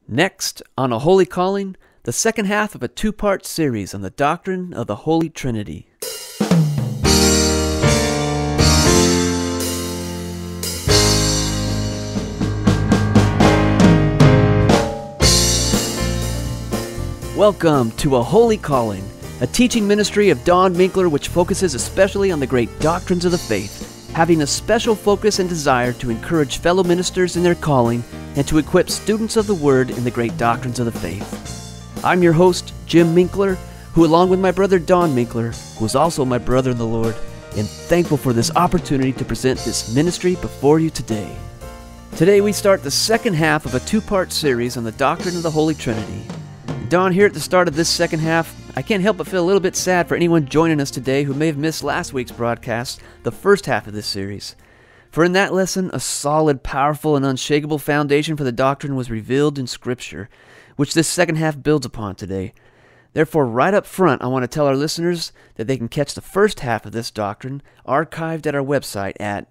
Next, on A Holy Calling, the second half of a two-part series on the doctrine of the Holy Trinity. Welcome to A Holy Calling, a teaching ministry of Don Minkler which focuses especially on the great doctrines of the faith, having a special focus and desire to encourage fellow ministers in their calling and to equip students of the Word in the great doctrines of the faith. I'm your host, Jim Minkler, who along with my brother Don Minkler, who is also my brother in the Lord, am thankful for this opportunity to present this ministry before you today. Today we start the second half of a two-part series on the doctrine of the Holy Trinity. Don, here at the start of this second half, I can't help but feel a little bit sad for anyone joining us today who may have missed last week's broadcast, the first half of this series. For in that lesson, a solid, powerful, and unshakable foundation for the doctrine was revealed in Scripture, which this second half builds upon today. Therefore, right up front, I want to tell our listeners that they can catch the first half of this doctrine archived at our website at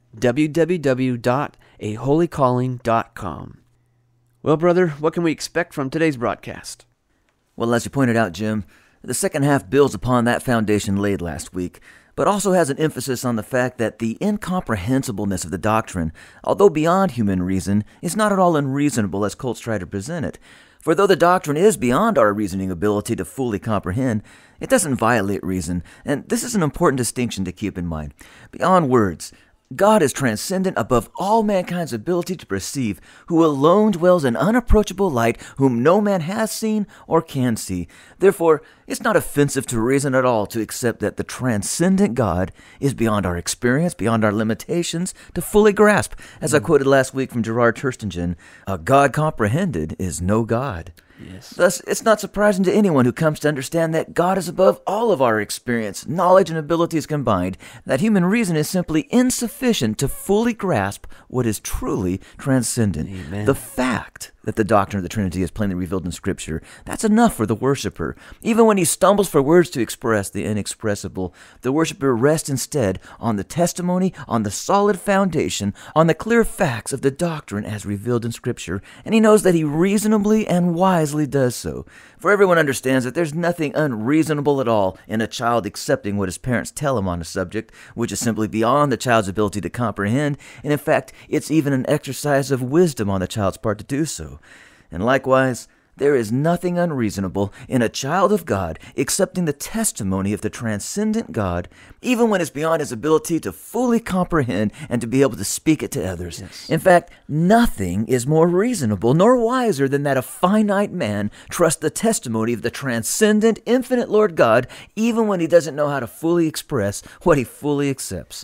www.aholycalling.com. Well, brother, what can we expect from today's broadcast? Well, as you pointed out, Jim, the second half builds upon that foundation laid last week, but also has an emphasis on the fact that the incomprehensibleness of the doctrine, although beyond human reason, is not at all unreasonable as cults try to present it. For though the doctrine is beyond our reasoning ability to fully comprehend, it doesn't violate reason, and this is an important distinction to keep in mind. Beyond words, God is transcendent above all mankind's ability to perceive, who alone dwells in unapproachable light, whom no man has seen or can see. Therefore, it's not offensive to reason at all to accept that the transcendent God is beyond our experience, beyond our limitations, to fully grasp. As I quoted last week from Gerard Terstingen, a God comprehended is no God. Yes. Thus, it's not surprising to anyone who comes to understand that God is above all of our experience, knowledge, and abilities combined, that human reason is simply insufficient to fully grasp what is truly transcendent. Amen. The fact that the doctrine of the Trinity is plainly revealed in Scripture, that's enough for the worshiper. Even when he stumbles for words to express the inexpressible, the worshiper rests instead on the testimony, on the solid foundation, on the clear facts of the doctrine as revealed in Scripture, and he knows that he reasonably and wisely does so. For everyone understands that there's nothing unreasonable at all in a child accepting what his parents tell him on a subject, which is simply beyond the child's ability to comprehend, and in fact, it's even an exercise of wisdom on the child's part to do so. And likewise, there is nothing unreasonable in a child of God accepting the testimony of the transcendent God, even when it's beyond his ability to fully comprehend and to be able to speak it to others. Yes. In fact, nothing is more reasonable nor wiser than that a finite man trusts the testimony of the transcendent, infinite Lord God, even when he doesn't know how to fully express what he fully accepts.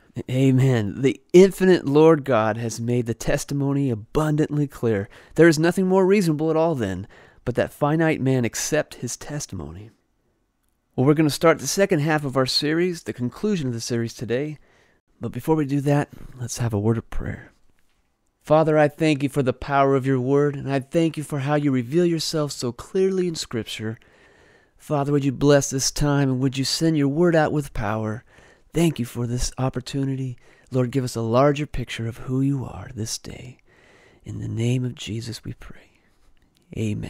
Amen. The infinite Lord God has made the testimony abundantly clear. There is nothing more reasonable at all then, but that finite man accept his testimony. Well, we're going to start the second half of our series, the conclusion of the series today. But before we do that, let's have a word of prayer. Father, I thank you for the power of your word, and I thank you for how you reveal yourself so clearly in Scripture. Father, would you bless this time, and would you send your word out with power? Thank you for this opportunity. Lord, give us a larger picture of who you are this day. In the name of Jesus we pray. Amen.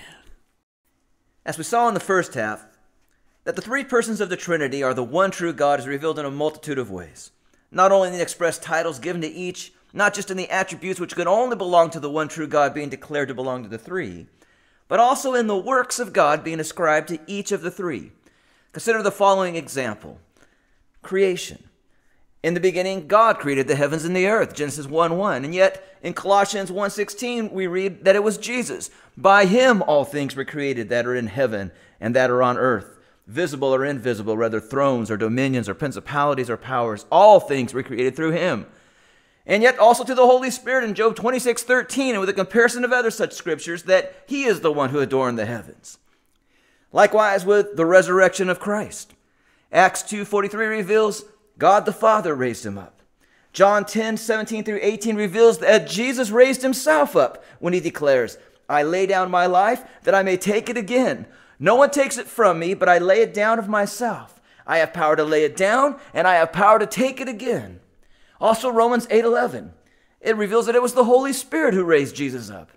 As we saw in the first half, that the three persons of the Trinity are the one true God is revealed in a multitude of ways. Not only in the express titles given to each, not just in the attributes which could only belong to the one true God being declared to belong to the three, but also in the works of God being ascribed to each of the three. Consider the following example. Creation. In the beginning, God created the heavens and the earth, Genesis 1:1. And yet, in Colossians 1:16, we read that it was Jesus. By him all things were created that are in heaven and that are on earth, visible or invisible, whether thrones or dominions or principalities or powers. All things were created through him. And yet also to the Holy Spirit in Job 26:13, and with a comparison of other such scriptures, that he is the one who adorned the heavens. Likewise with the resurrection of Christ. Acts 2:43 reveals God the Father raised him up. John 10:17-18 reveals that Jesus raised himself up when he declares, I lay down my life that I may take it again. No one takes it from me, but I lay it down of myself. I have power to lay it down, and I have power to take it again. Also Romans 8:11. It reveals that it was the Holy Spirit who raised Jesus up.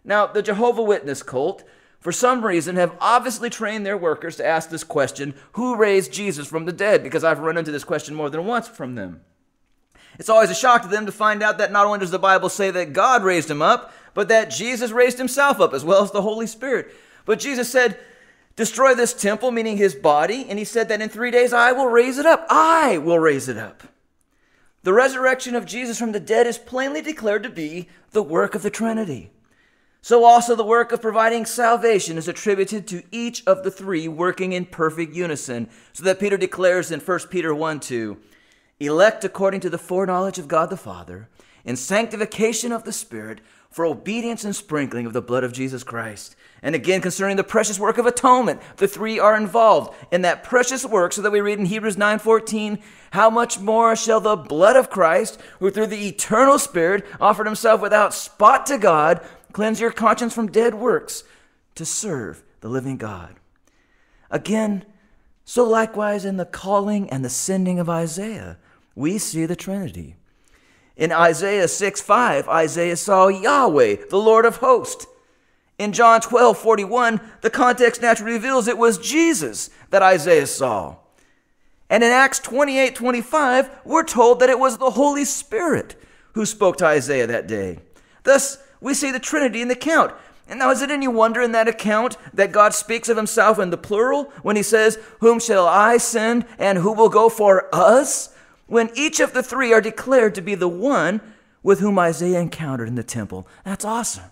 Now, the Jehovah's Witness cult, for some reason, have obviously trained their workers to ask this question, who raised Jesus from the dead? Because I've run into this question more than once from them. It's always a shock to them to find out that not only does the Bible say that God raised him up, but that Jesus raised himself up as well as the Holy Spirit. But Jesus said, destroy this temple, meaning his body, and he said that in 3 days I will raise it up. I will raise it up. The resurrection of Jesus from the dead is plainly declared to be the work of the Trinity. So also the work of providing salvation is attributed to each of the three working in perfect unison, so that Peter declares in 1 Peter 1:2, elect according to the foreknowledge of God the Father, in sanctification of the Spirit, for obedience and sprinkling of the blood of Jesus Christ. And again, concerning the precious work of atonement, the three are involved in that precious work, so that we read in Hebrews 9:14, how much more shall the blood of Christ, who through the eternal Spirit offered himself without spot to God, cleanse your conscience from dead works to serve the living God. Again, so likewise in the calling and the sending of Isaiah, we see the Trinity. In Isaiah 6:5, Isaiah saw Yahweh, the Lord of hosts. In John 12:41, the context naturally reveals it was Jesus that Isaiah saw. And in Acts 28:25, we're told that it was the Holy Spirit who spoke to Isaiah that day. Thus, we see the Trinity in the account. And now, is it any wonder in that account that God speaks of himself in the plural when he says, whom shall I send and who will go for us? When each of the three are declared to be the one with whom Isaiah encountered in the temple. That's awesome.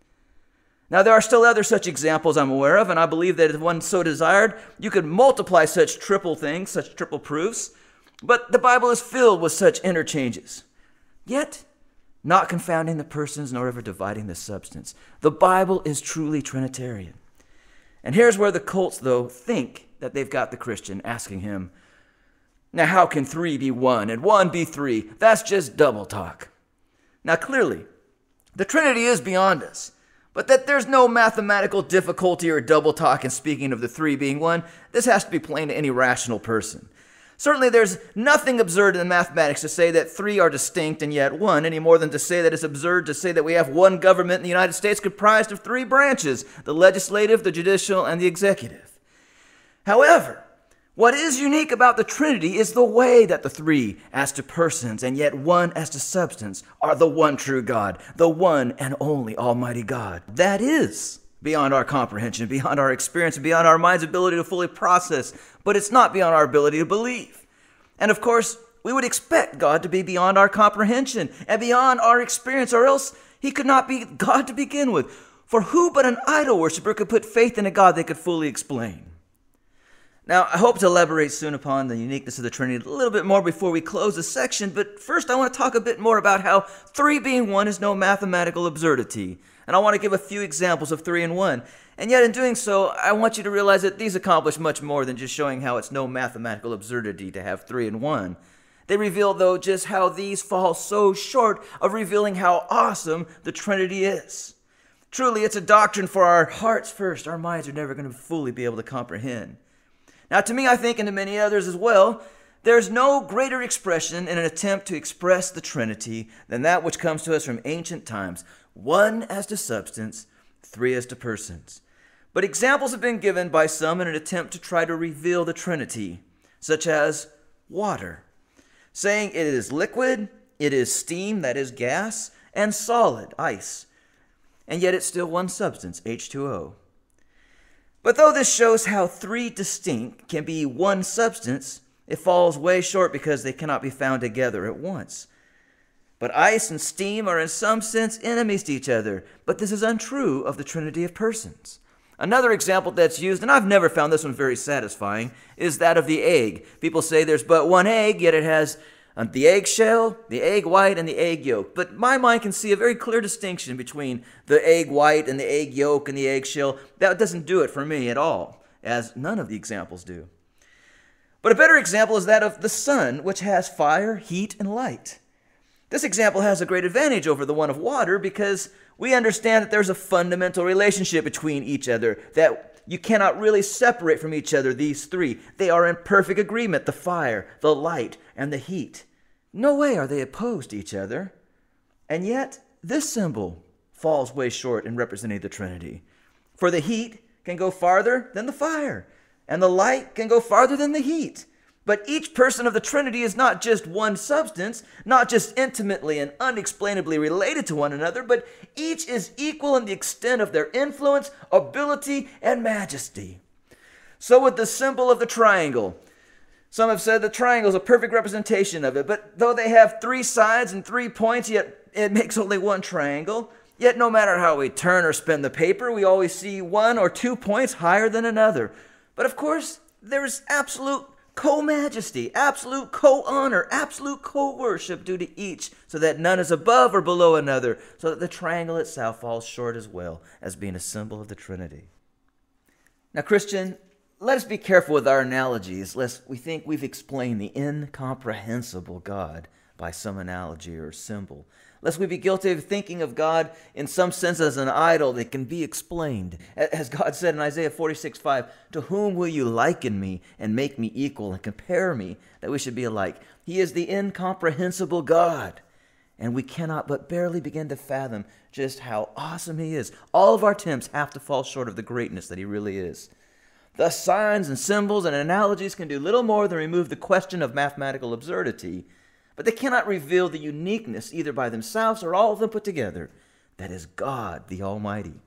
Now, there are still other such examples I'm aware of, and I believe that if one so desired, you could multiply such triple things, such triple proofs. But the Bible is filled with such interchanges. Yet, not confounding the persons nor ever dividing the substance. The Bible is truly Trinitarian. And here's where the cults, though, think that they've got the Christian, asking him, now how can three be one and one be three? That's just double talk. Now clearly, the Trinity is beyond us, but that there's no mathematical difficulty or double talk in speaking of the three being one, this has to be plain to any rational person. Certainly there's nothing absurd in mathematics to say that three are distinct and yet one, any more than to say that it's absurd to say that we have one government in the United States comprised of three branches, the legislative, the judicial, and the executive. However, what is unique about the Trinity is the way that the three, as to persons and yet one as to substance, are the one true God, the one and only Almighty God. That is beyond our comprehension, beyond our experience, and beyond our mind's ability to fully process, but it's not beyond our ability to believe. And of course, we would expect God to be beyond our comprehension and beyond our experience, or else he could not be God to begin with. For who but an idol worshiper could put faith in a God they could fully explain? Now, I hope to elaborate soon upon the uniqueness of the Trinity a little bit more before we close this section, but first I want to talk a bit more about how three being one is no mathematical absurdity. And I want to give a few examples of three in one. And yet in doing so, I want you to realize that these accomplish much more than just showing how it's no mathematical absurdity to have three in one. They reveal, though, just how these fall so short of revealing how awesome the Trinity is. Truly, it's a doctrine for our hearts first. Our minds are never going to fully be able to comprehend. Now, to me, I think, and to many others as well, there's no greater expression in an attempt to express the Trinity than that which comes to us from ancient times. One as to substance, three as to persons. But examples have been given by some in an attempt to try to reveal the Trinity, such as water, saying it is liquid, it is steam, that is gas, and solid, ice. And yet it's still one substance, H2O. But though this shows how three distinct can be one substance, it falls way short because they cannot be found together at once. But ice and steam are in some sense enemies to each other, but this is untrue of the Trinity of persons. Another example that's used, and I've never found this one very satisfying, is that of the egg. People say there's but one egg, yet it has the egg shell, the egg white, and the egg yolk. But my mind can see a very clear distinction between the egg white and the egg yolk and the egg shell. That doesn't do it for me at all, as none of the examples do. But a better example is that of the sun, which has fire, heat, and light. This example has a great advantage over the one of water because we understand that there's a fundamental relationship between each other, that you cannot really separate from each other, these three. They are in perfect agreement, the fire, the light, and the heat. No way are they opposed to each other. And yet, this symbol, falls way short in representing the Trinity. For the heat can go farther than the fire, and the light can go farther than the heat. But each person of the Trinity is not just one substance, not just intimately and unexplainably related to one another, but each is equal in the extent of their influence, ability, and majesty. So with the symbol of the triangle, some have said the triangle is a perfect representation of it, but though they have 3 sides and 3 points, yet it makes only one triangle. Yet no matter how we turn or spin the paper, we always see 1 or 2 points higher than another. But of course, there is absolute co-majesty, absolute co-honor, absolute co-worship due to each, so that none is above or below another, so that the triangle itself falls short as well as being a symbol of the Trinity. Now, Christian, let us be careful with our analogies, lest we think we've explained the incomprehensible God by some analogy or symbol, lest we be guilty of thinking of God in some sense as an idol that can be explained. As God said in Isaiah 46:5, "To whom will you liken me and make me equal and compare me that we should be alike?" He is the incomprehensible God, and we cannot but barely begin to fathom just how awesome He is. All of our attempts have to fall short of the greatness that He really is. Thus, signs and symbols and analogies can do little more than remove the question of mathematical absurdity, but they cannot reveal the uniqueness either by themselves or all of them put together. That is God the Almighty.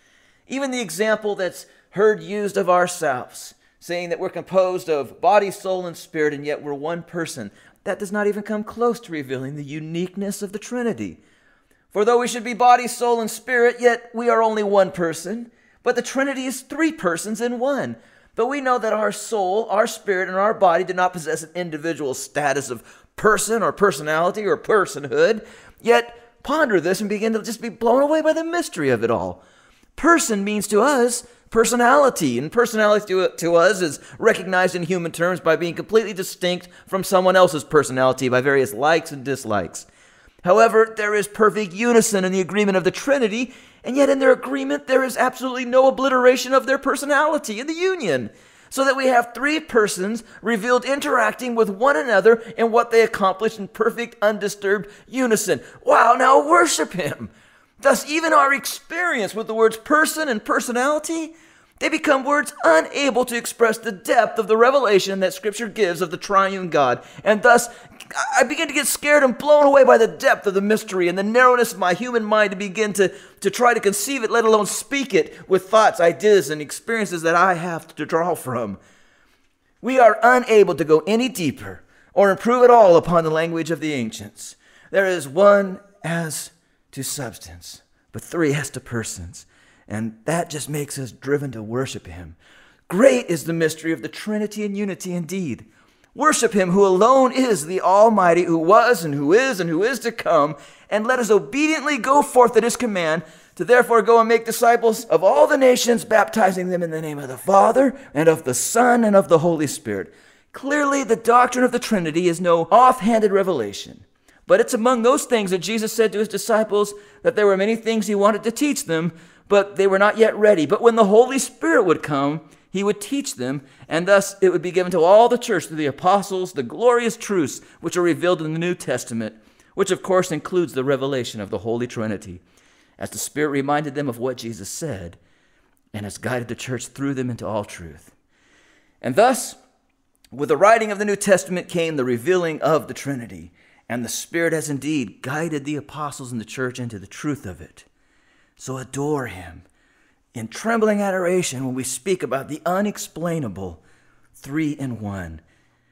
Even the example that's heard used of ourselves, saying that we're composed of body, soul, and spirit, and yet we're one person, that does not even come close to revealing the uniqueness of the Trinity. For though we should be body, soul, and spirit, yet we are only one person. But the Trinity is 3 persons in one. But we know that our soul, our spirit, and our body do not possess an individual status of person or personality or personhood. Yet ponder this and begin to just be blown away by the mystery of it all. Person means to us personality, and personality to us is recognized in human terms by being completely distinct from someone else's personality by various likes and dislikes. However, there is perfect unison in the agreement of the Trinity, and yet in their agreement there is absolutely no obliteration of their personality in the union, so that we have 3 persons revealed interacting with one another in what they accomplish in perfect, undisturbed unison. Wow, now worship Him! Thus, even our experience with the words person and personality, they become words unable to express the depth of the revelation that Scripture gives of the triune God. And thus, I begin to get scared and blown away by the depth of the mystery and the narrowness of my human mind to begin to try to conceive it, let alone speak it with thoughts, ideas, and experiences that I have to draw from. We are unable to go any deeper or improve at all upon the language of the ancients. There is 1 as to substance, but 3 as to persons. And that just makes us driven to worship Him. Great is the mystery of the Trinity and unity indeed. Worship Him who alone is the Almighty, who was and who is to come, and let us obediently go forth at His command to therefore go and make disciples of all the nations, baptizing them in the name of the Father and of the Son and of the Holy Spirit. Clearly, the doctrine of the Trinity is no offhanded revelation, but it's among those things that Jesus said to His disciples that there were many things He wanted to teach them, but they were not yet ready. But when the Holy Spirit would come, He would teach them, and thus it would be given to all the church through the apostles, the glorious truths which are revealed in the New Testament, which of course includes the revelation of the Holy Trinity, as the Spirit reminded them of what Jesus said, and has guided the church through them into all truth. And thus, with the writing of the New Testament came the revealing of the Trinity, and the Spirit has indeed guided the apostles and the church into the truth of it. So adore Him in trembling adoration when we speak about the unexplainable 3 in 1.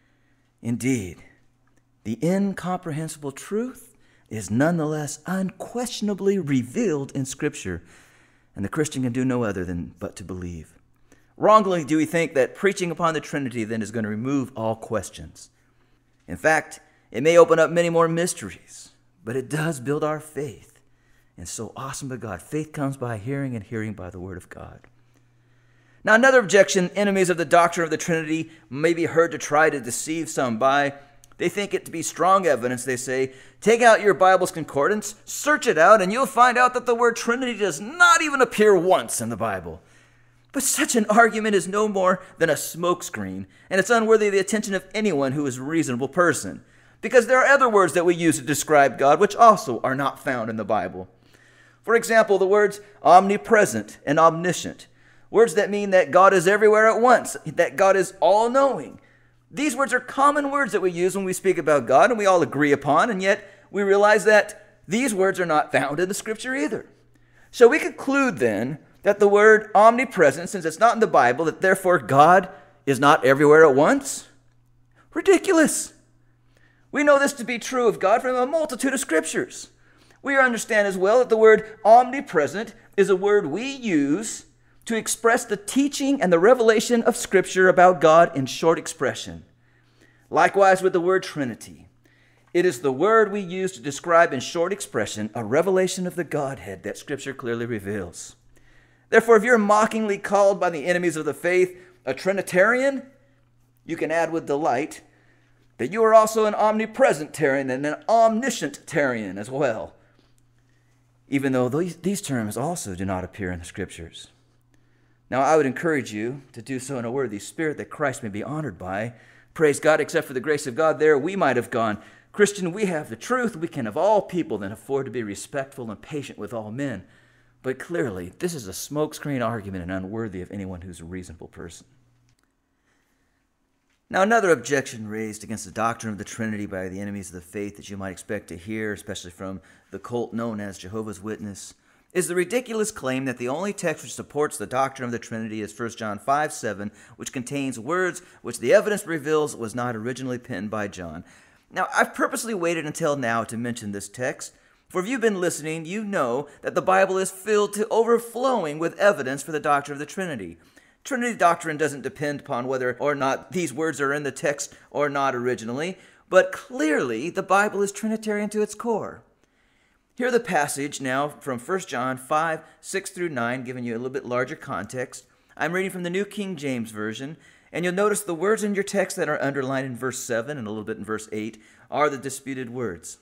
Indeed, the incomprehensible truth is nonetheless unquestionably revealed in Scripture, and the Christian can do no other than but to believe. Wrongly do we think that preaching upon the Trinity then is going to remove all questions. In fact, it may open up many more mysteries, but it does build our faith. And so awesome to God. Faith comes by hearing, and hearing by the Word of God. Now, another objection enemies of the doctrine of the Trinity may be heard to try to deceive some by, they think it to be strong evidence. They say, take out your Bible's concordance, search it out, and you'll find out that the word Trinity does not even appear once in the Bible. But such an argument is no more than a smokescreen, and it's unworthy of the attention of anyone who is a reasonable person, because there are other words that we use to describe God which also are not found in the Bible. For example, the words omnipresent and omniscient, words that mean that God is everywhere at once, that God is all-knowing. These words are common words that we use when we speak about God and we all agree upon, and yet we realize that these words are not found in the Scripture either. So we conclude then that the word omnipresent, since it's not in the Bible, that therefore God is not everywhere at once? Ridiculous. We know this to be true of God from a multitude of Scriptures. We understand as well that the word omnipresent is a word we use to express the teaching and the revelation of Scripture about God in short expression. Likewise with the word Trinity. It is the word we use to describe in short expression a revelation of the Godhead that Scripture clearly reveals. Therefore, if you're mockingly called by the enemies of the faith a Trinitarian, you can add with delight that you are also an omnipresent-tarian and an omniscient-tarian as well, even though these terms also do not appear in the Scriptures. Now, I would encourage you to do so in a worthy spirit that Christ may be honored by. Praise God, except for the grace of God, there we might have gone. Christian, we have the truth. We can of all people then afford to be respectful and patient with all men. But clearly, this is a smokescreen argument and unworthy of anyone who's a reasonable person. Now, another objection raised against the doctrine of the Trinity by the enemies of the faith that you might expect to hear, especially from the cult known as Jehovah's Witness, is the ridiculous claim that the only text which supports the doctrine of the Trinity is 1 John 5:7, which contains words which the evidence reveals was not originally penned by John. Now, I've purposely waited until now to mention this text, for if you've been listening, you know that the Bible is filled to overflowing with evidence for the doctrine of the Trinity. Trinity doctrine doesn't depend upon whether or not these words are in the text or not originally, but clearly the Bible is Trinitarian to its core. Hear the passage now from 1 John 5, 6 through 9, giving you a little bit larger context. I'm reading from the New King James Version, and you'll notice the words in your text that are underlined in verse 7 and a little bit in verse 8 are the disputed words.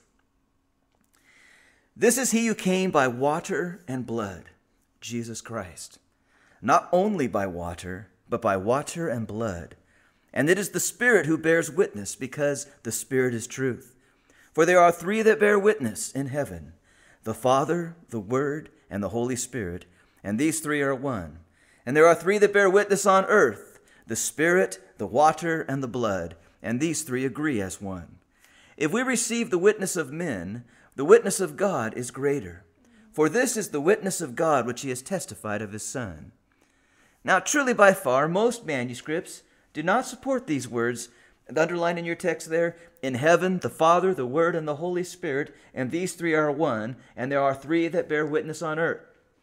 This is he who came by water and blood, Jesus Christ. Not only by water, but by water and blood. And it is the Spirit who bears witness, because the Spirit is truth. For there are three that bear witness in heaven, the Father, the Word, and the Holy Spirit, and these three are one. And there are three that bear witness on earth, the Spirit, the water, and the blood, and these three agree as one. If we receive the witness of men, the witness of God is greater. For this is the witness of God which he has testified of his Son. Now, truly by far, most manuscripts do not support these words, underlined in your text there, in heaven, the Father, the Word, and the Holy Spirit, and these three are one, and there are three that bear witness on earth.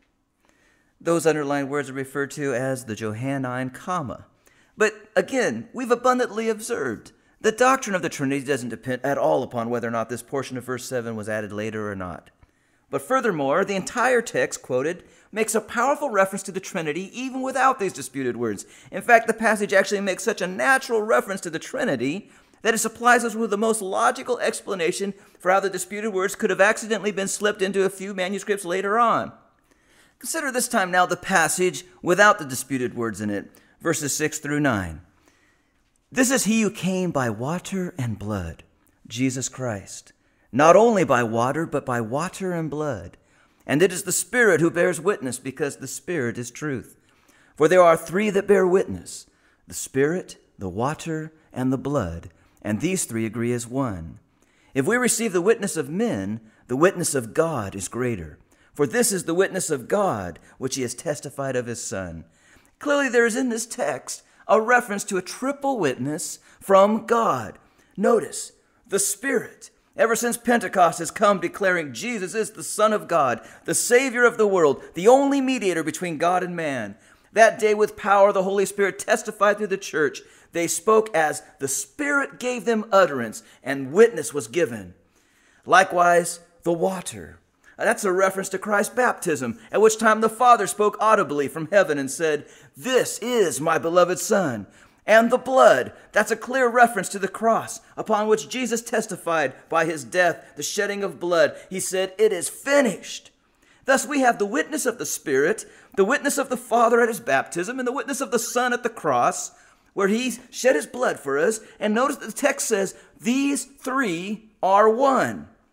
Those underlined words are referred to as the Johannine comma. But again, we've abundantly observed the doctrine of the Trinity doesn't depend at all upon whether or not this portion of verse 7 was added later or not. But furthermore, the entire text quoted makes a powerful reference to the Trinity even without these disputed words. In fact, the passage actually makes such a natural reference to the Trinity that it supplies us with the most logical explanation for how the disputed words could have accidentally been slipped into a few manuscripts later on. Consider this time now the passage without the disputed words in it, verses 6 through 9. This is he who came by water and blood, Jesus Christ. Not only by water, but by water and blood. And it is the Spirit who bears witness, because the Spirit is truth. For there are three that bear witness, the Spirit, the water, and the blood, and these three agree as one. If we receive the witness of men, the witness of God is greater. For this is the witness of God, which he has testified of his Son. Clearly there is in this text a reference to a triple witness from God. Notice, the Spirit, ever since Pentecost, has come declaring Jesus is the Son of God, the Savior of the world, the only mediator between God and man. That day with power, the Holy Spirit testified through the church. They spoke as the Spirit gave them utterance, and witness was given. Likewise, the water. That's a reference to Christ's baptism, at which time the Father spoke audibly from heaven and said, "This is my beloved Son." And the blood, that's a clear reference to the cross, upon which Jesus testified by his death, the shedding of blood. He said, "It is finished." Thus we have the witness of the Spirit, the witness of the Father at his baptism, and the witness of the Son at the cross, where he shed his blood for us. And notice that the text says, these three are one.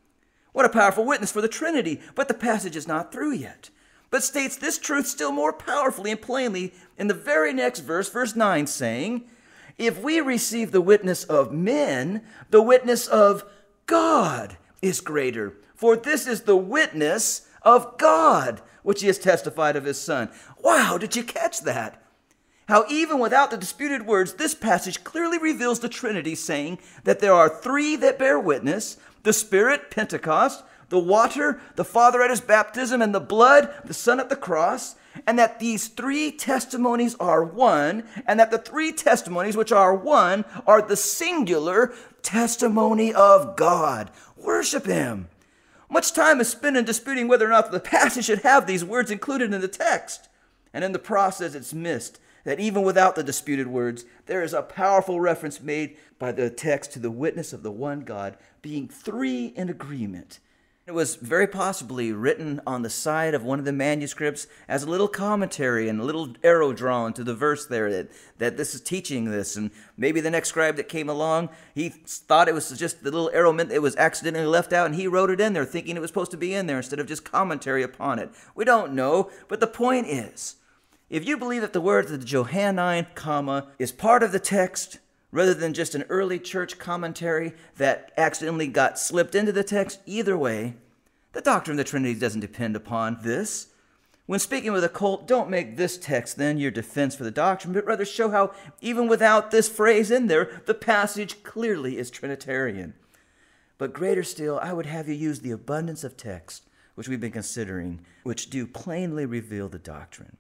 What a powerful witness for the Trinity, but the passage is not through yet, but states this truth still more powerfully and plainly in the very next verse, verse 9, saying, if we receive the witness of men, the witness of God is greater. For this is the witness of God, which he has testified of his Son. Wow, did you catch that? How even without the disputed words, this passage clearly reveals the Trinity, saying that there are three that bear witness: the Spirit, Pentecost; the water, the Father at his baptism; and the blood, the Son at the cross. And that these three testimonies are one, and that the three testimonies which are one are the singular testimony of God. Worship him. Much time is spent in disputing whether or not the passage should have these words included in the text. And in the process, it's missed that even without the disputed words, there is a powerful reference made by the text to the witness of the one God being three in agreement. It was very possibly written on the side of one of the manuscripts as a little commentary and a little arrow drawn to the verse there that this is teaching this. And maybe the next scribe that came along, he thought it was just the little arrow meant it was accidentally left out, and he wrote it in there thinking it was supposed to be in there instead of just commentary upon it. We don't know, but the point is, if you believe that the word of the Johannine comma is part of the text, rather than just an early church commentary that accidentally got slipped into the text, either way, the doctrine of the Trinity doesn't depend upon this. When speaking with a cult, don't make this text then your defense for the doctrine, but rather show how, even without this phrase in there, the passage clearly is Trinitarian. But greater still, I would have you use the abundance of text, which we've been considering, which do plainly reveal the doctrine.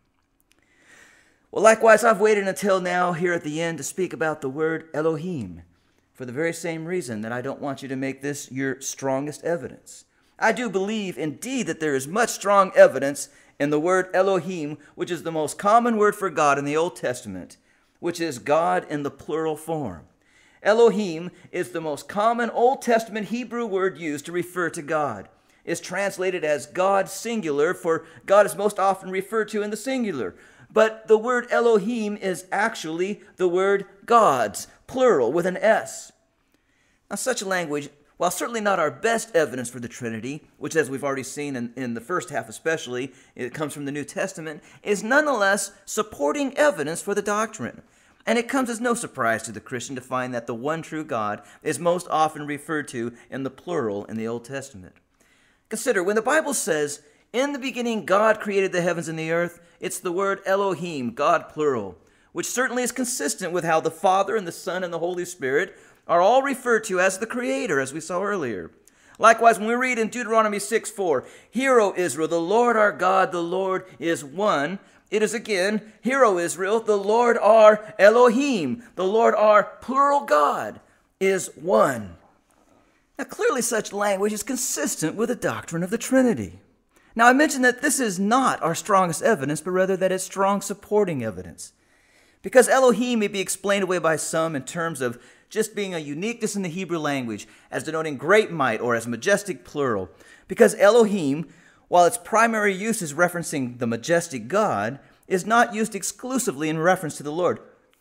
Well, likewise, I've waited until now here at the end to speak about the word Elohim, for the very same reason that I don't want you to make this your strongest evidence. I do believe, indeed, that there is much strong evidence in the word Elohim, which is the most common word for God in the Old Testament, which is God in the plural form. Elohim is the most common Old Testament Hebrew word used to refer to God. It's translated as God singular, for God is most often referred to in the singular. But the word Elohim is actually the word gods, plural, with an S. Now, such language, while certainly not our best evidence for the Trinity, which, as we've already seen in the first half especially, it comes from the New Testament, is nonetheless supporting evidence for the doctrine. And it comes as no surprise to the Christian to find that the one true God is most often referred to in the plural in the Old Testament. Consider, when the Bible says, "In the beginning God created the heavens and the earth," it's the word Elohim, God plural, which certainly is consistent with how the Father and the Son and the Holy Spirit are all referred to as the Creator, as we saw earlier. Likewise, when we read in Deuteronomy 6:4, "Hear, O Israel, the Lord our God, the Lord is one," it is again, "Hear, O Israel, the Lord our Elohim," the Lord our plural God, is one. Now, clearly such language is consistent with the doctrine of the Trinity. Now, I mentioned that this is not our strongest evidence, but rather that it's strong supporting evidence. Because Elohim may be explained away by some in terms of just being a uniqueness in the Hebrew language, as denoting great might or as majestic plural. Because Elohim, while its primary use is referencing the majestic God, is not used exclusively in reference to the Lord.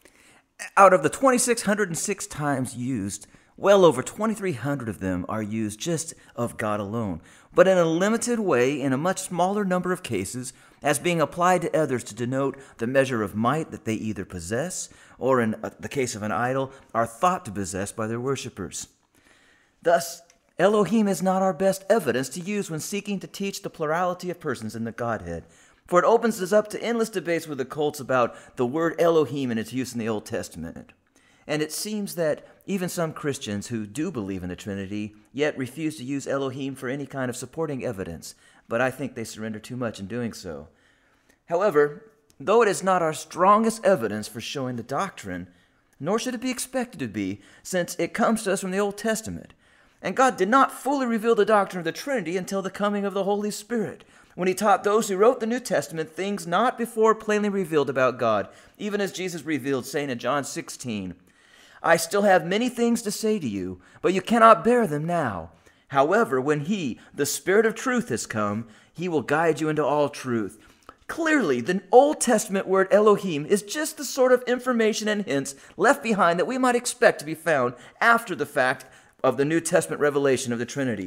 Out of the 2,606 times used, well over 2,300 of them are used just of God alone, but in a limited way, in a much smaller number of cases, as being applied to others to denote the measure of might that they either possess, or in the case of an idol, are thought to possess by their worshippers. Thus, Elohim is not our best evidence to use when seeking to teach the plurality of persons in the Godhead, for it opens us up to endless debates with the cults about the word Elohim and its use in the Old Testament. And it seems that even some Christians who do believe in the Trinity yet refuse to use Elohim for any kind of supporting evidence, but I think they surrender too much in doing so. However, though it is not our strongest evidence for showing the doctrine, nor should it be expected to be, since it comes to us from the Old Testament. And God did not fully reveal the doctrine of the Trinity until the coming of the Holy Spirit, when he taught those who wrote the New Testament things not before plainly revealed about God, even as Jesus revealed, saying in John 16, "I still have many things to say to you, but you cannot bear them now. However, when he, the Spirit of truth, has come, he will guide you into all truth." Clearly, the Old Testament word Elohim is just the sort of information and hints left behind that we might expect to be found after the fact of the New Testament revelation of the Trinity.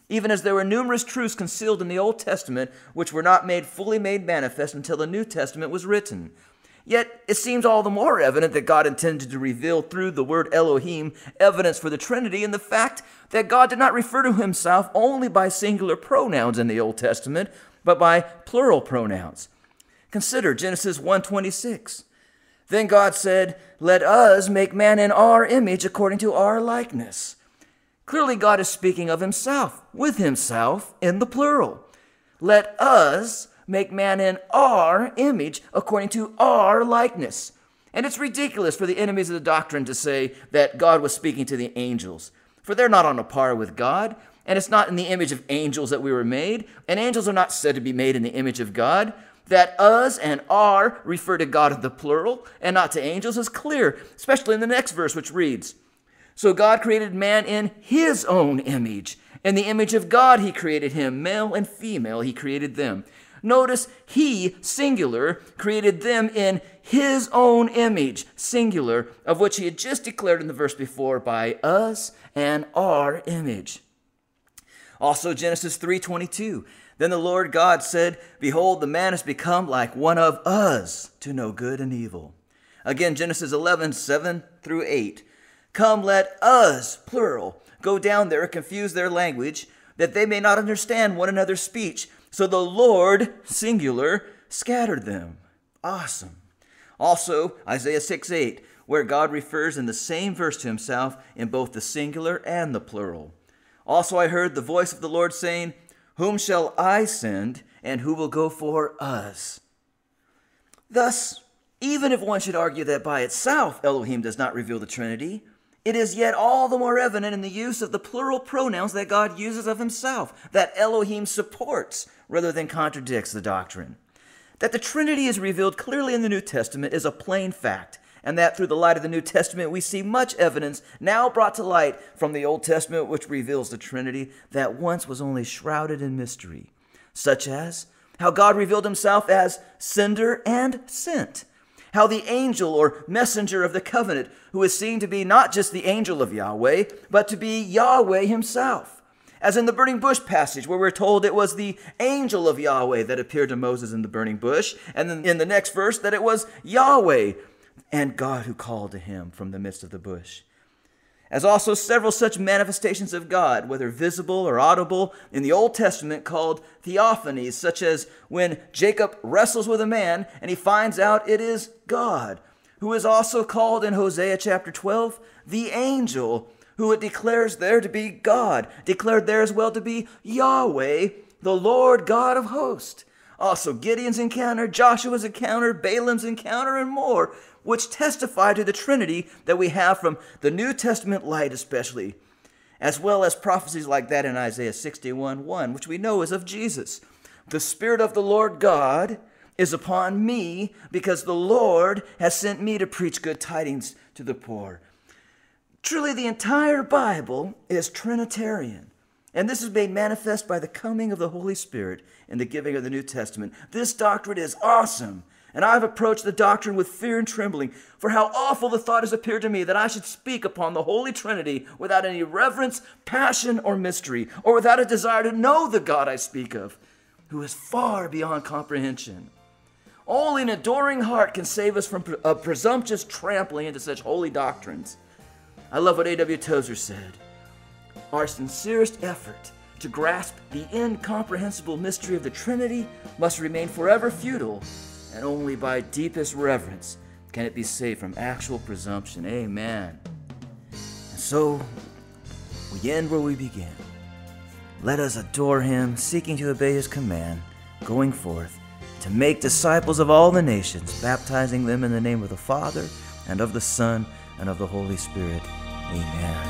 even as there were numerous truths concealed in the Old Testament which were not fully made manifest until the New Testament was written. Yet it seems all the more evident that God intended to reveal through the word Elohim evidence for the Trinity in the fact that God did not refer to himself only by singular pronouns in the Old Testament, but by plural pronouns. Consider Genesis 1:26. Then God said, "Let us make man in our image according to our likeness." Clearly God is speaking of himself, with himself, in the plural. Let us make man in our image according to our likeness. And it's ridiculous for the enemies of the doctrine to say that God was speaking to the angels, for they're not on a par with God, and it's not in the image of angels that we were made, and angels are not said to be made in the image of God. That us and our refer to God in the plural and not to angels is clear, especially in the next verse, which reads, "So God created man in his own image. In the image of God he created him, male and female he created them." Notice he, singular, created them in his own image, singular, of which he had just declared in the verse before, by us and our image. Also Genesis 3:22, "Then the Lord God said, Behold, the man has become like one of us, to know good and evil." Again, Genesis 11:7-8, "Come, let us," plural, "go down there and confuse their language, that they may not understand one another's speech. So the Lord," singular, "scattered them." Awesome. Also, Isaiah 6:8, where God refers in the same verse to himself in both the singular and the plural. "Also I heard the voice of the Lord saying, Whom shall I send, and who will go for us?" Thus, even if one should argue that by itself Elohim does not reveal the Trinity, it is yet all the more evident in the use of the plural pronouns that God uses of himself, that Elohim supports rather than contradicts the doctrine. That the Trinity is revealed clearly in the New Testament is a plain fact, and that through the light of the New Testament we see much evidence now brought to light from the Old Testament which reveals the Trinity that once was only shrouded in mystery, such as how God revealed himself as sender and sent, how the angel or messenger of the covenant, who is seen to be not just the angel of Yahweh, but to be Yahweh himself. As in the burning bush passage, where we're told it was the angel of Yahweh that appeared to Moses in the burning bush, and then in the next verse that it was Yahweh and God who called to him from the midst of the bush. As also several such manifestations of God, whether visible or audible, in the Old Testament called theophanies, such as when Jacob wrestles with a man and he finds out it is God, who is also called in Hosea chapter 12, the angel, who it declares there to be God, declared there as well to be Yahweh, the Lord God of hosts. Also Gideon's encounter, Joshua's encounter, Balaam's encounter, and more, which testify to the Trinity that we have from the New Testament light especially, as well as prophecies like that in Isaiah 61:1, which we know is of Jesus. "The Spirit of the Lord God is upon me, because the Lord has sent me to preach good tidings to the poor." Truly, the entire Bible is Trinitarian, and this is made manifest by the coming of the Holy Spirit in the giving of the New Testament. This doctrine is awesome, and I've approached the doctrine with fear and trembling, for how awful the thought has appeared to me that I should speak upon the Holy Trinity without any reverence, passion, or mystery, or without a desire to know the God I speak of, who is far beyond comprehension. Only an adoring heart can save us from a presumptuous trampling into such holy doctrines. I love what A.W. Tozer said. "Our sincerest effort to grasp the incomprehensible mystery of the Trinity must remain forever futile, and only by deepest reverence can it be saved from actual presumption." Amen. And so, we end where we began. Let us adore him, seeking to obey his command, going forth to make disciples of all the nations, baptizing them in the name of the Father, and of the Son, and of the Holy Spirit. Amen.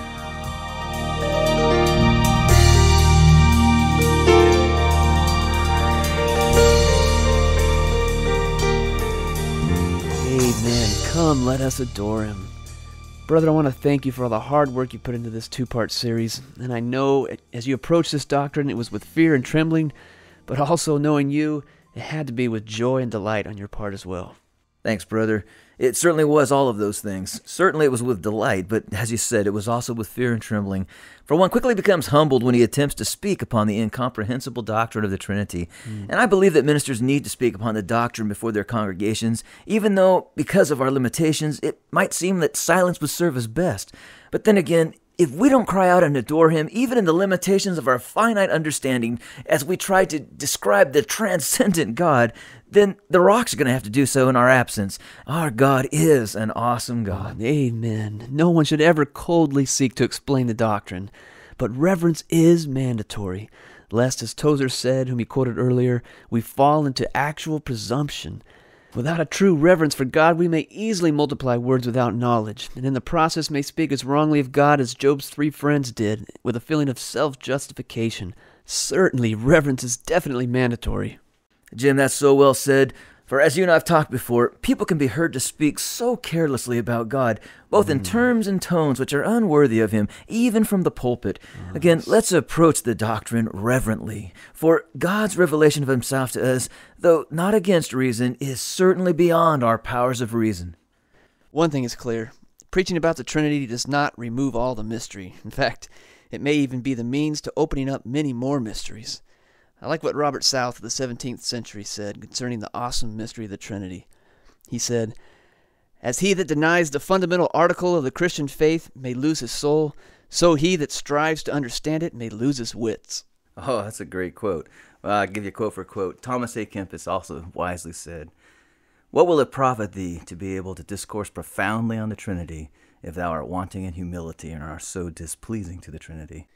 Amen. Come, let us adore him. Brother, I want to thank you for all the hard work you put into this two-part series. And I know as you approach this doctrine, it was with fear and trembling, but also knowing you, it had to be with joy and delight on your part as well. Thanks, brother. It certainly was all of those things. Certainly it was with delight, but as you said, it was also with fear and trembling. For one quickly becomes humbled when he attempts to speak upon the incomprehensible doctrine of the Trinity. And I believe that ministers need to speak upon the doctrine before their congregations, even though, because of our limitations, it might seem that silence would serve us best. But then again, if we don't cry out and adore him, even in the limitations of our finite understanding, as we try to describe the transcendent God, then the rocks are going to have to do so in our absence. Our God is an awesome God. Amen. No one should ever coldly seek to explain the doctrine, but reverence is mandatory, lest, as Tozer said, whom he quoted earlier, we fall into actual presumption. Without a true reverence for God, we may easily multiply words without knowledge, and in the process may speak as wrongly of God as Job's 3 friends did, with a feeling of self-justification. Certainly, reverence is definitely mandatory. Jim, that's so well said. For as you and I have talked before, people can be heard to speak so carelessly about God, both in terms and tones which are unworthy of him, even from the pulpit. Again, let's approach the doctrine reverently. For God's revelation of himself to us, though not against reason, is certainly beyond our powers of reason. One thing is clear. Preaching about the Trinity does not remove all the mystery. In fact, it may even be the means to opening up many more mysteries. I like what Robert South of the 17th century said concerning the awesome mystery of the Trinity. He said, "As he that denies the fundamental article of the Christian faith may lose his soul, so he that strives to understand it may lose his wits." Oh, that's a great quote. Well, I'll give you a quote for quote. Thomas A. Kempis also wisely said, "What will it profit thee to be able to discourse profoundly on the Trinity, if thou art wanting in humility and art so displeasing to the Trinity?"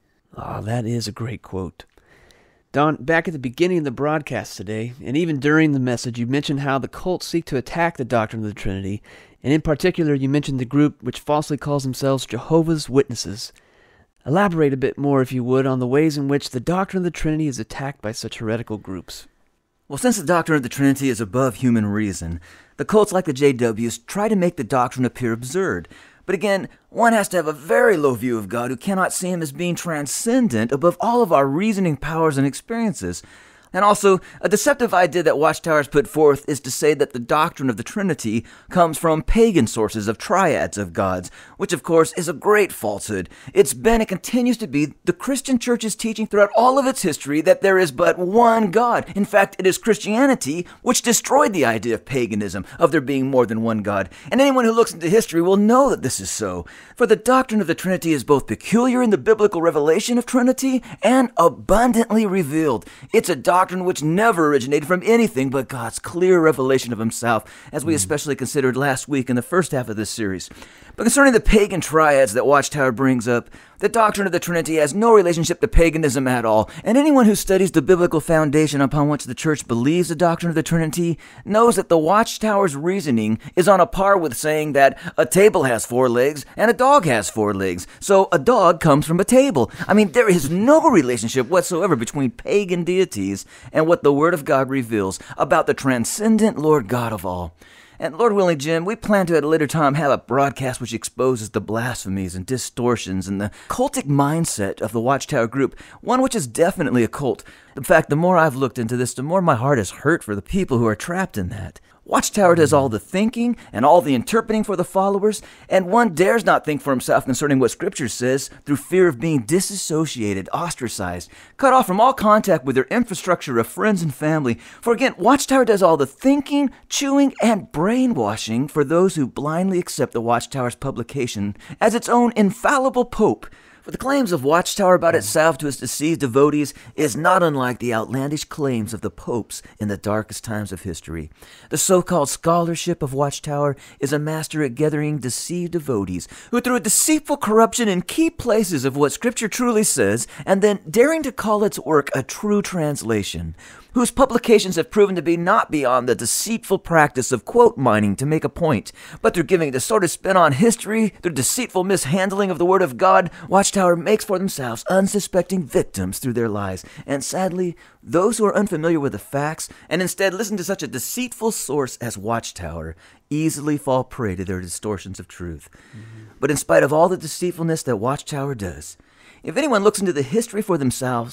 That is a great quote. Don, back at the beginning of the broadcast today, and even during the message, you mentioned how the cults seek to attack the doctrine of the Trinity, and in particular, you mentioned the group which falsely calls themselves Jehovah's Witnesses. Elaborate a bit more, if you would, on the ways in which the doctrine of the Trinity is attacked by such heretical groups. Well, since the doctrine of the Trinity is above human reason, the cults like the JWs try to make the doctrine appear absurd. But again, one has to have a very low view of God who cannot see him as being transcendent above all of our reasoning powers and experiences. And also, a deceptive idea that Watchtowers put forth is to say that the doctrine of the Trinity comes from pagan sources of triads of gods, which of course is a great falsehood. It's been and continues to be the Christian Church's teaching throughout all of its history that there is but one God. In fact, it is Christianity which destroyed the idea of paganism, of there being more than one God. And anyone who looks into history will know that this is so. For the doctrine of the Trinity is both peculiar in the biblical revelation of Trinity and abundantly revealed. It's a doctrine which never originated from anything but God's clear revelation of himself, as we especially considered last week in the first half of this series. But concerning the pagan triads that Watchtower brings up, the doctrine of the Trinity has no relationship to paganism at all, and anyone who studies the biblical foundation upon which the Church believes the doctrine of the Trinity knows that the Watchtower's reasoning is on a par with saying that a table has 4 legs and a dog has 4 legs, so a dog comes from a table. I mean, there is no relationship whatsoever between pagan deities and what the Word of God reveals about the transcendent Lord God of all. And Lord willing, Jim, we plan to at a later time have a broadcast which exposes the blasphemies and distortions and the cultic mindset of the Watchtower group, one which is definitely a cult. In fact, the more I've looked into this, the more my heart is hurt for the people who are trapped in that. Watchtower does all the thinking and all the interpreting for the followers, and one dares not think for himself concerning what Scripture says through fear of being disassociated, ostracized, cut off from all contact with their infrastructure of friends and family. For again, Watchtower does all the thinking, chewing, and brainwashing for those who blindly accept the Watchtower's publication as its own infallible pope. For the claims of Watchtower about itself to its deceived devotees is not unlike the outlandish claims of the popes in the darkest times of history. The so-called scholarship of Watchtower is a master at gathering deceived devotees who through a deceitful corruption in key places of what Scripture truly says, and then daring to call its work a true translation, whose publications have proven to be not beyond the deceitful practice of quote mining to make a point, but through giving a distorted spin on history, through deceitful mishandling of the Word of God, Watchtower makes for themselves unsuspecting victims through their lies. And sadly, those who are unfamiliar with the facts and instead listen to such a deceitful source as Watchtower easily fall prey to their distortions of truth. But in spite of all the deceitfulness that Watchtower does, if anyone looks into the history for themselves,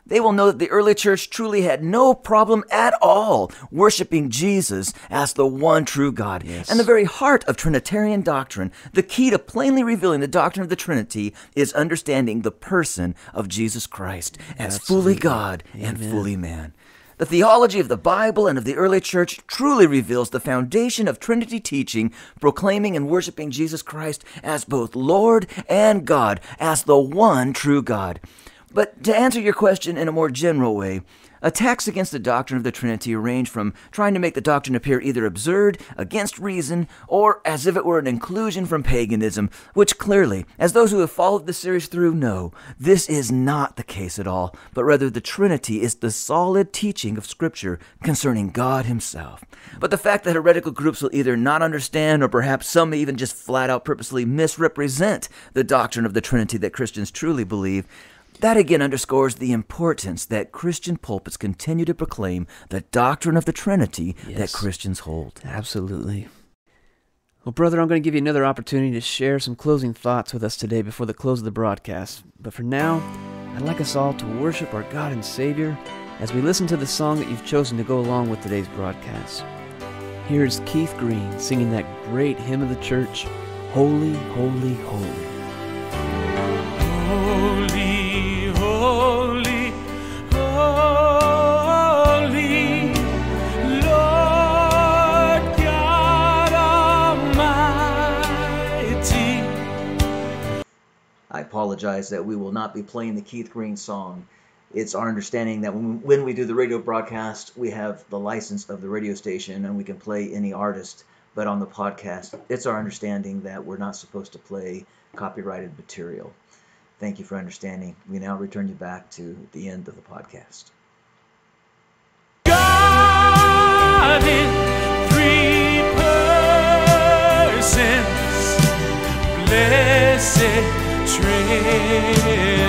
they will know that the early church truly had no problem at all worshiping Jesus as the one true God. Yes. And the very heart of Trinitarian doctrine, the key to plainly revealing the doctrine of the Trinity, is understanding the person of Jesus Christ as fully God and fully man. The theology of the Bible and of the early church truly reveals the foundation of Trinity teaching, proclaiming and worshiping Jesus Christ as both Lord and God, as the one true God. But to answer your question in a more general way, attacks against the doctrine of the Trinity range from trying to make the doctrine appear either absurd, against reason, or as if it were an inclusion from paganism, which clearly, as those who have followed the series through know, this is not the case at all, but rather the Trinity is the solid teaching of Scripture concerning God Himself. But the fact that heretical groups will either not understand, or perhaps some may even just flat out purposely misrepresent the doctrine of the Trinity that Christians truly believe, that again underscores the importance that Christian pulpits continue to proclaim the doctrine of the Trinity that Christians hold. Absolutely. Well, brother, I'm going to give you another opportunity to share some closing thoughts with us today before the close of the broadcast. But for now, I'd like us all to worship our God and Savior as we listen to the song that you've chosen to go along with today's broadcast. Here's Keith Green singing that great hymn of the church, Holy, Holy, Holy. Holy, holy, Lord God Almighty. I apologize that we will not be playing the Keith Green song. It's our understanding that when we do the radio broadcast, we have the license of the radio station and we can play any artist. But on the podcast, it's our understanding that we're not supposed to play copyrighted material. Thank you for understanding. We now return you back to the end of the podcast. God in three persons, blessed Trinity.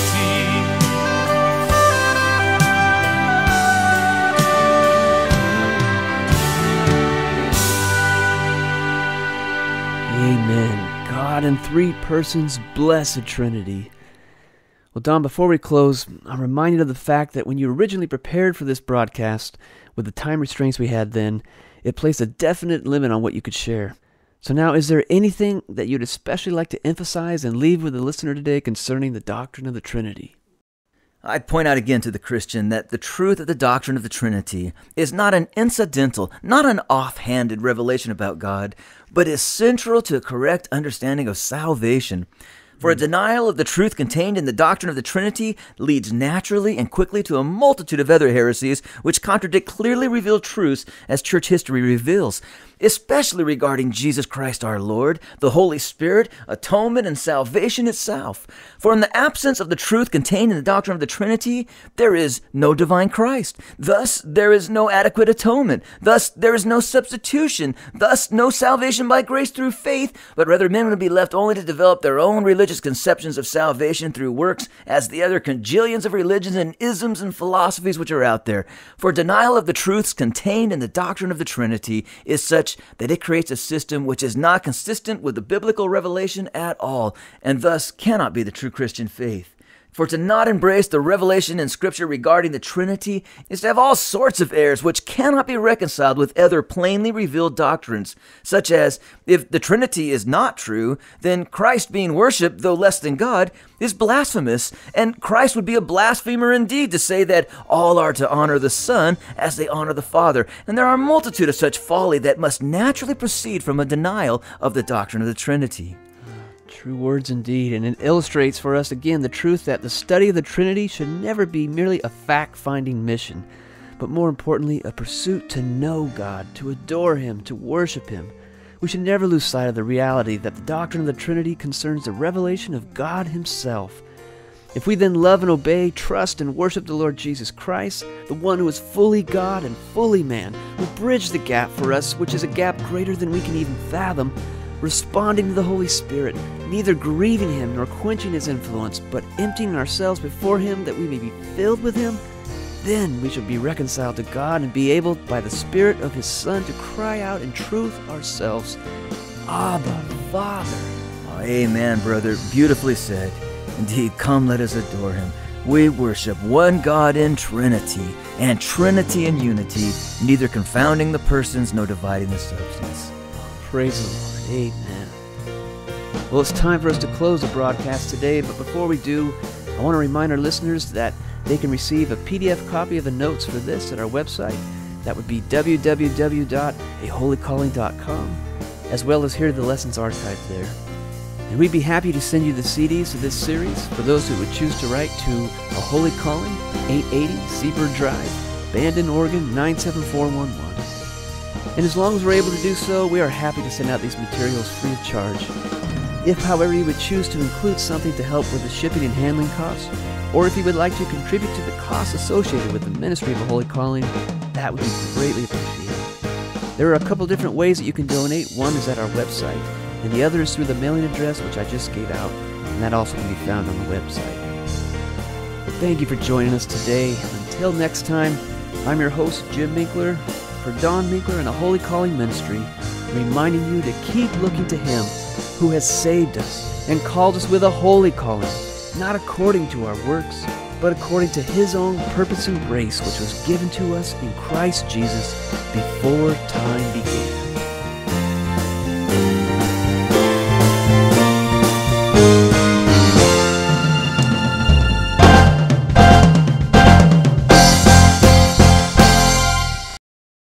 Amen. God in three persons, blessed Trinity. Well, Don, before we close, I'm reminded of the fact that when you originally prepared for this broadcast, with the time restraints we had then, it placed a definite limit on what you could share. So now, is there anything that you'd especially like to emphasize and leave with the listener today concerning the doctrine of the Trinity? I'd point out again to the Christian that the truth of the doctrine of the Trinity is not an incidental, not an offhanded revelation about God, but is central to a correct understanding of salvation. For a denial of the truth contained in the doctrine of the Trinity leads naturally and quickly to a multitude of other heresies which contradict clearly revealed truths as church history reveals, especially regarding Jesus Christ our Lord, the Holy Spirit, atonement, and salvation itself. For in the absence of the truth contained in the doctrine of the Trinity, there is no divine Christ. Thus, there is no adequate atonement. Thus, there is no substitution. Thus, no salvation by grace through faith, but rather men will be left only to develop their own religious conceptions of salvation through works, as the other congillions of religions and isms and philosophies which are out there. For denial of the truths contained in the doctrine of the Trinity is such that it creates a system which is not consistent with the biblical revelation at all, and thus cannot be the true Christian faith. For to not embrace the revelation in Scripture regarding the Trinity is to have all sorts of errors which cannot be reconciled with other plainly revealed doctrines, such as, if the Trinity is not true, then Christ being worshipped, though less than God, is blasphemous, and Christ would be a blasphemer indeed to say that all are to honor the Son as they honor the Father, and there are a multitude of such folly that must naturally proceed from a denial of the doctrine of the Trinity. True words indeed, and it illustrates for us again the truth that the study of the Trinity should never be merely a fact-finding mission, but more importantly, a pursuit to know God, to adore Him, to worship Him. We should never lose sight of the reality that the doctrine of the Trinity concerns the revelation of God Himself. If we then love and obey, trust, and worship the Lord Jesus Christ, the one who is fully God and fully man, who bridged the gap for us, which is a gap greater than we can even fathom, responding to the Holy Spirit, neither grieving Him nor quenching His influence, but emptying ourselves before Him that we may be filled with Him, then we shall be reconciled to God and be able, by the Spirit of His Son, to cry out in truth ourselves, Abba, Father. Oh, amen, brother. Beautifully said. Indeed, come let us adore Him. We worship one God in Trinity, and Trinity in unity, neither confounding the persons nor dividing the substance. Praise the Lord. Amen. Well, it's time for us to close the broadcast today, but before we do, I want to remind our listeners that they can receive a PDF copy of the notes for this at our website. That would be www.aholycalling.com, as well as hear the lessons archived there. And we'd be happy to send you the CDs of this series for those who would choose to write to A Holy Calling, 880 Seabird Drive, Bandon, Oregon 97411. And as long as we're able to do so, we are happy to send out these materials free of charge. If, however, you would choose to include something to help with the shipping and handling costs, or if you would like to contribute to the costs associated with the ministry of A Holy Calling, that would be greatly appreciated. There are a couple different ways that you can donate. One is at our website, and the other is through the mailing address, which I just gave out, and that also can be found on the website. Well, thank you for joining us today. Until next time, I'm your host, Jim Minkler, for Don Minkler and A Holy Calling Ministry, reminding you to keep looking to Him who has saved us and called us with a holy calling, not according to our works, but according to His own purpose and grace, which was given to us in Christ Jesus before time began.